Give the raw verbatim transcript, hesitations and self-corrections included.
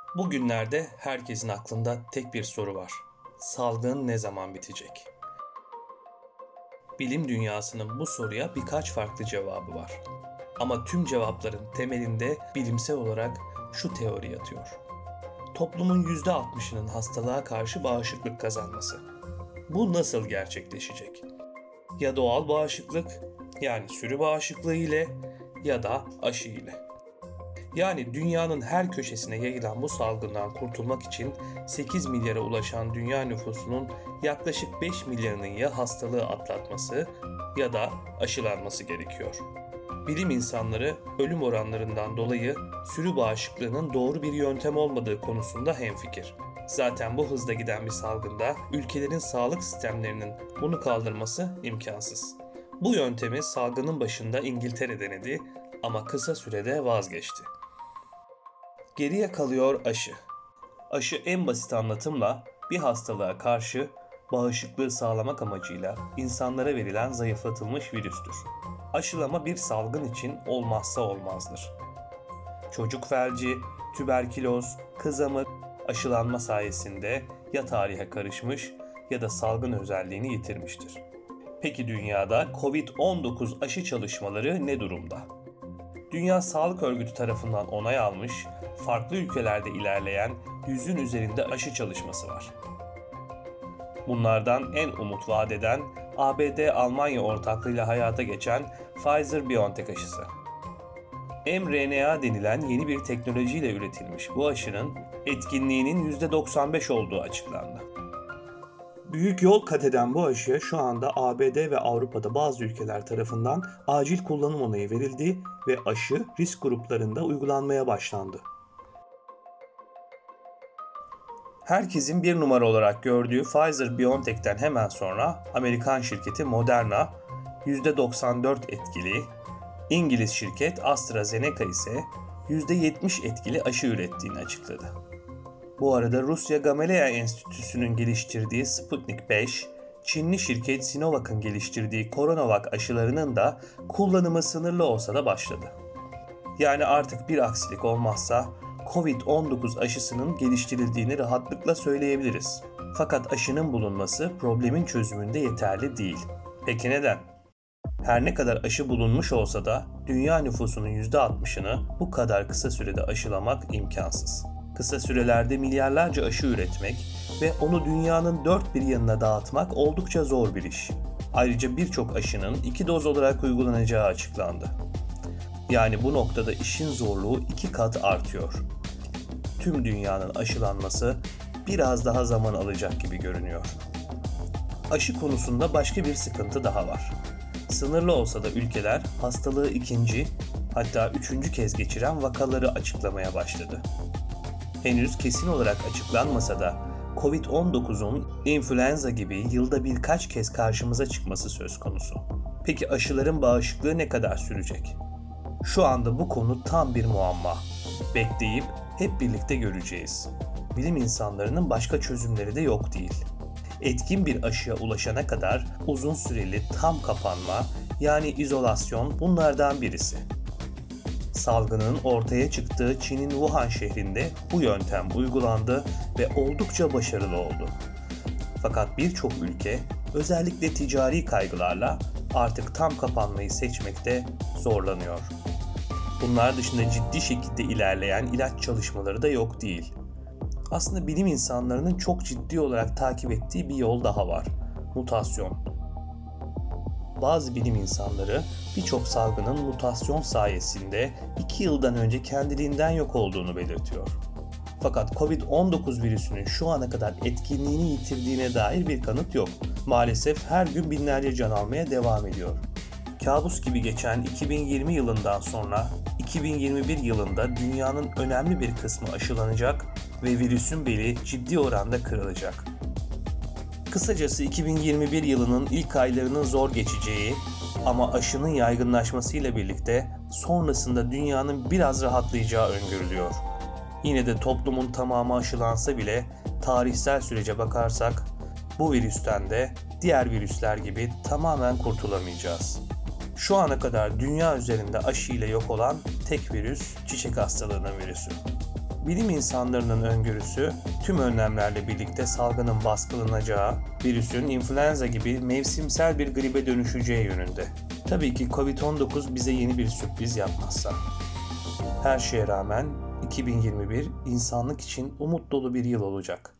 Bugünlerde herkesin aklında tek bir soru var. Salgın ne zaman bitecek? Bilim dünyasının bu soruya birkaç farklı cevabı var. Ama tüm cevapların temelinde bilimsel olarak şu teori yatıyor. Toplumun yüzde altmışının hastalığa karşı bağışıklık kazanması. Bu nasıl gerçekleşecek? Ya doğal bağışıklık, yani sürü bağışıklığı ile ya da aşı ile. Yani dünyanın her köşesine yayılan bu salgından kurtulmak için sekiz milyara ulaşan dünya nüfusunun yaklaşık beş milyarının ya hastalığı atlatması ya da aşılanması gerekiyor. Bilim insanları ölüm oranlarından dolayı sürü bağışıklığının doğru bir yöntem olmadığı konusunda hemfikir. Zaten bu hızda giden bir salgında ülkelerin sağlık sistemlerinin bunu kaldırması imkansız. Bu yöntemi salgının başında İngiltere denedi ama kısa sürede vazgeçti. Geriye kalıyor aşı. Aşı en basit anlatımla bir hastalığa karşı bağışıklığı sağlamak amacıyla insanlara verilen zayıflatılmış virüstür. Aşılama bir salgın için olmazsa olmazdır. Çocuk felci, tüberküloz, kızamık aşılanma sayesinde ya tarihe karışmış ya da salgın özelliğini yitirmiştir. Peki dünyada kovid on dokuz aşı çalışmaları ne durumda? Dünya Sağlık Örgütü tarafından onay almış, farklı ülkelerde ilerleyen yüzün üzerinde aşı çalışması var. Bunlardan en umut vaat eden A B D-Almanya ortaklığıyla hayata geçen Pfizer-BioNTech aşısı. mRNA denilen yeni bir teknolojiyle üretilmiş bu aşının etkinliğinin yüzde doksan beş olduğu açıklandı. Büyük yol kat eden bu aşıya şu anda A B D ve Avrupa'da bazı ülkeler tarafından acil kullanım onayı verildi ve aşı risk gruplarında uygulanmaya başlandı. Herkesin bir numara olarak gördüğü Pfizer-BioNTech'ten hemen sonra Amerikan şirketi Moderna yüzde doksan dört etkili, İngiliz şirket AstraZeneca ise yüzde yetmiş etkili aşı ürettiğini açıkladı. Bu arada Rusya Gamaleya Enstitüsü'nün geliştirdiği Sputnik beş, Çinli şirket Sinovac'ın geliştirdiği Coronavac aşılarının da kullanımı sınırlı olsa da başladı. Yani artık bir aksilik olmazsa kovid on dokuz aşısının geliştirildiğini rahatlıkla söyleyebiliriz. Fakat aşının bulunması problemin çözümünde yeterli değil. Peki neden? Her ne kadar aşı bulunmuş olsa da dünya nüfusunun yüzde altmışını bu kadar kısa sürede aşılamak imkansız. Kısa sürelerde milyarlarca aşı üretmek ve onu dünyanın dört bir yanına dağıtmak oldukça zor bir iş. Ayrıca birçok aşının iki doz olarak uygulanacağı açıklandı. Yani bu noktada işin zorluğu iki kat artıyor. Tüm dünyanın aşılanması biraz daha zaman alacak gibi görünüyor. Aşı konusunda başka bir sıkıntı daha var. Sınırlı olsa da ülkeler hastalığı ikinci, hatta üçüncü kez geçiren vakaları açıklamaya başladı. Henüz kesin olarak açıklanmasa da kovid on dokuzun influenza gibi yılda birkaç kez karşımıza çıkması söz konusu. Peki aşıların bağışıklığı ne kadar sürecek? Şu anda bu konu tam bir muamma. Bekleyip hep birlikte göreceğiz. Bilim insanlarının başka çözümleri de yok değil. Etkin bir aşıya ulaşana kadar uzun süreli tam kapanma, yani izolasyon bunlardan birisi. Salgının ortaya çıktığı Çin'in Wuhan şehrinde bu yöntem uygulandı ve oldukça başarılı oldu. Fakat birçok ülke özellikle ticari kaygılarla artık tam kapanmayı seçmekte zorlanıyor. Bunlar dışında ciddi şekilde ilerleyen ilaç çalışmaları da yok değil. Aslında bilim insanlarının çok ciddi olarak takip ettiği bir yol daha var: mutasyon. Bazı bilim insanları birçok salgının mutasyon sayesinde iki yıldan önce kendiliğinden yok olduğunu belirtiyor. Fakat kovid on dokuz virüsünün şu ana kadar etkinliğini yitirdiğine dair bir kanıt yok. Maalesef her gün binlerce can almaya devam ediyor. Kabus gibi geçen iki bin yirmi yılından sonra iki bin yirmi bir yılında dünyanın önemli bir kısmı aşılanacak ve virüsün beli ciddi oranda kırılacak. Kısacası iki bin yirmi bir yılının ilk aylarının zor geçeceği ama aşının yaygınlaşmasıyla birlikte sonrasında dünyanın biraz rahatlayacağı öngörülüyor. Yine de toplumun tamamı aşılansa bile tarihsel sürece bakarsak bu virüsten de diğer virüsler gibi tamamen kurtulamayacağız. Şu ana kadar dünya üzerinde aşı ile yok olan tek virüs çiçek hastalığının virüsü. Bilim insanlarının öngörüsü tüm önlemlerle birlikte salgının baskılanacağı, virüsün influenza gibi mevsimsel bir gribe dönüşeceği yönünde. Tabii ki kovid on dokuz bize yeni bir sürpriz yapmazsa. Her şeye rağmen iki bin yirmi bir insanlık için umut dolu bir yıl olacak.